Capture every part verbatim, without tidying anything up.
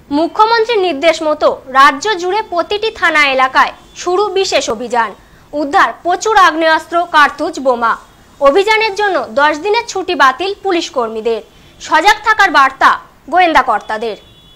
মুখ্যমন্ত্রীর নির্দেশ মতো রাজ্য জুড়ে প্রতিটি থানা এলাকায় শুরু বিশেষ অভিযান। উদ্ধার প্রচুর আগ্নেয়াস্ত্র, কার্তুজ, বোমা। অভিযানের জন্য দশ দিনের ছুটি বাতিল পুলিশ কর্মীদের। সজাগ থাকার বার্তা গোয়েন্দা কর্তাদের।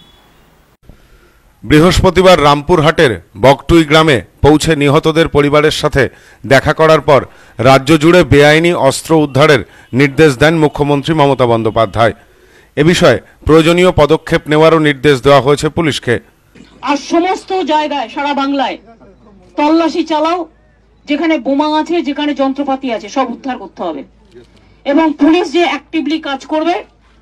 বৃহস্পতিবার রামপুরহাটের বকটুই গ্রামে পৌঁছে নিহতদের পরিবারের সাথে দেখা করার পর রাজ্য জুড়ে বেআইনি অস্ত্র উদ্ধারের নির্দেশ দেন মুখ্যমন্ত্রী মমতা বন্দ্যোপাধ্যায়। এ বিষয়ে প্রয়োজনীয় পদক্ষেপ নেওয়ারও নির্দেশ দেওয়া হয়েছে পুলিশকে। আর সমস্ত জায়গায় সারা বাংলায় তল্লাশি চালাও, যেখানে বোমা আছে, যেখানে যন্ত্রপাতি আছে, সব উদ্ধার করতে হবে। এবং পুলিশ যে অ্যাক্টিভলি কাজ করবে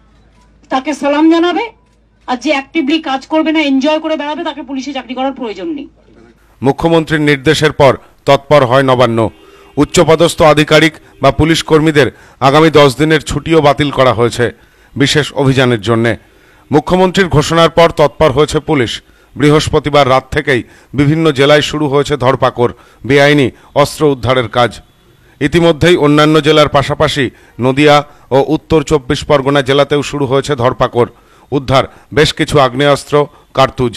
তাকে সালাম জানাবে, আর যে অ্যাক্টিভলি কাজ করবে না, এনজয় করে বেড়াবে, তাকে পুলিশে চাকরি করার প্রয়োজন নেই। মুখ্যমন্ত্রীর নির্দেশের পর তৎপর হয় নবান্ন। উচ্চপদস্থ আধিকারিক বা পুলিশ কর্মীদের আগামী দশ দিনের ছুটিও বাতিল করা হয়েছে বিশেষ অভিযানের জন্য। মুখ্যমন্ত্রীর ঘোষণার পর তৎপর হয়েছে পুলিশ। বৃহস্পতিবার রাত থেকেই বিভিন্ন জেলায় শুরু হয়েছে ধরপাকড়, বেআইনি অস্ত্র উদ্ধারের কাজ। ইতিমধ্যেই অন্যান্য জেলার পাশাপাশি নদিয়া ও উত্তর চব্বিশ পরগনা জেলাতেও শুরু হয়েছে ধরপাকড়। উদ্ধার বেশ কিছু আগ্নেয়াস্ত্র, কার্তুজ।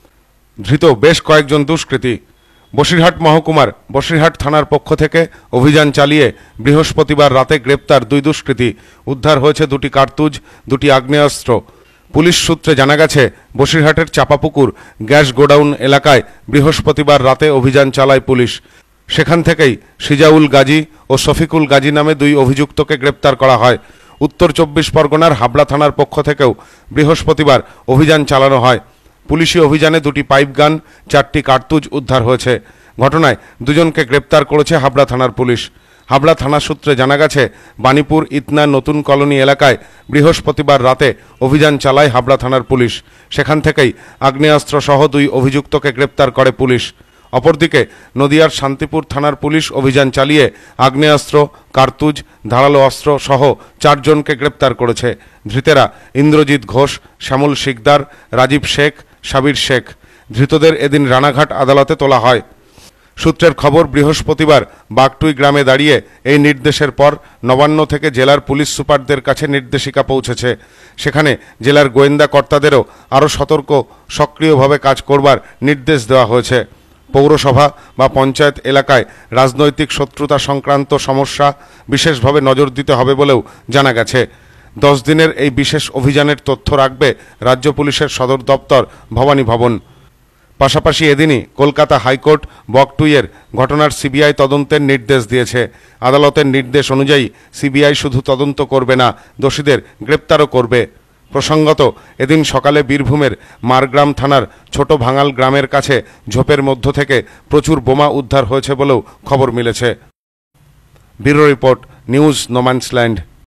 ধৃত বেশ কয়েকজন দুষ্কৃতী। বসিরহাট মহকুমার বসিরহাট থানার পক্ষ থেকে অভিযান চালিয়ে বৃহস্পতিবার রাতে গ্রেপ্তার দুই দুষ্কৃতী। উদ্ধার হয়েছে দুটি কার্তুজ, দুটি আগ্নেয়াস্ত্র। পুলিশ সূত্রে জানা গেছে, বসিরহাটের চাপাপুকুর গ্যাস গোডাউন এলাকায় বৃহস্পতিবার রাতে অভিযান চালায় পুলিশ। সেখান থেকেই সিজাউল গাজী ও শফিকুল গাজী নামে দুই অভিযুক্তকে গ্রেপ্তার করা হয়। উত্তর চব্বিশ পরগনার হাবড়া থানার পক্ষ থেকেও বৃহস্পতিবার অভিযান চালানো হয়। পুলিশি অভিযানে দুটি পাইপ গান, চারটি কার্তুজ উদ্ধার হয়েছে। ঘটনায় দুজনকে গ্রেপ্তার করেছে হাবড়া থানার পুলিশ। হাবড়া থানা সূত্রে জানা গেছে, বাণীপুর ইতনা নতুন কলোনি এলাকায় বৃহস্পতিবার রাতে অভিযান চালায় হাবড়া থানার পুলিশ। সেখান থেকেই আগ্নেয়াস্ত্র সহ দুই অভিযুক্তকে গ্রেপ্তার করে পুলিশ। অপরদিকে নদিয়ার শান্তিপুর থানার পুলিশ অভিযান চালিয়ে আগ্নেয়াস্ত্র, কার্তুজ, ধারালো অস্ত্র সহ চারজনকে গ্রেপ্তার করেছে। ধৃতেরা ইন্দ্রজিৎ ঘোষ, শ্যামল শিকদার, রাজীব শেখ, সাবির শেখ। ধৃতদের এদিন রানাঘাট আদালতে তোলা হয়। সূত্রের খবর, বৃহস্পতিবার বাগটুই গ্রামে দাঁড়িয়ে এই নির্দেশের পর নবান্ন থেকে জেলার পুলিশ সুপারদের কাছে নির্দেশিকা পৌঁছেছে। সেখানে জেলার গোয়েন্দা কর্তাদেরও আরও সতর্ক, সক্রিয়ভাবে কাজ করবার নির্দেশ দেওয়া হয়েছে। পৌরসভা বা পঞ্চায়েত এলাকায় রাজনৈতিক শত্রুতা সংক্রান্ত সমস্যা বিশেষভাবে নজর দিতে হবে বলেও জানা গেছে। দশ দিনের এই বিশেষ অভিযানের তথ্য রাখবে রাজ্য পুলিশের সদর দপ্তর, ভবানী ভবন। পাশাপাশি এদিনই কলকাতা হাইকোর্ট বকটুইয়ের ঘটনার সিবিআই তদন্তের নির্দেশ দিয়েছে। আদালতের নির্দেশ অনুযায়ী সিবিআই শুধু তদন্ত করবে না, দোষীদের গ্রেপ্তারও করবে। প্রসঙ্গত, এদিন সকালে বীরভূমের মারগ্রাম থানার ছোট ভাঙাল গ্রামের কাছে ঝোপের মধ্য থেকে প্রচুর বোমা উদ্ধার হয়েছে বলেও খবর মিলেছে। Bureau report, news no man's land.